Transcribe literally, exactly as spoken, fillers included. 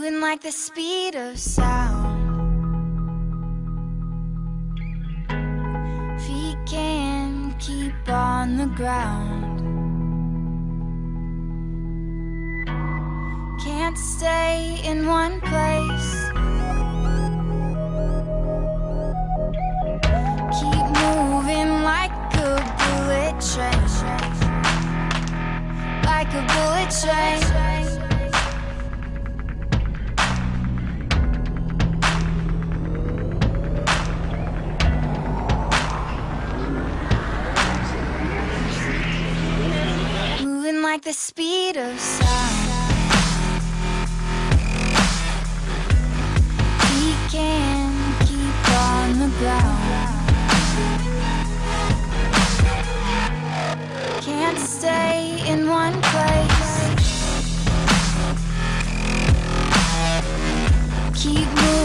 moving like the speed of sound. Feet can't keep on the ground. Can't stay in one place. Keep moving like a bullet train. Like a bullet train. Moving like the speed of sound. We can't keep on the ground. Can't stay in one place. Keep moving.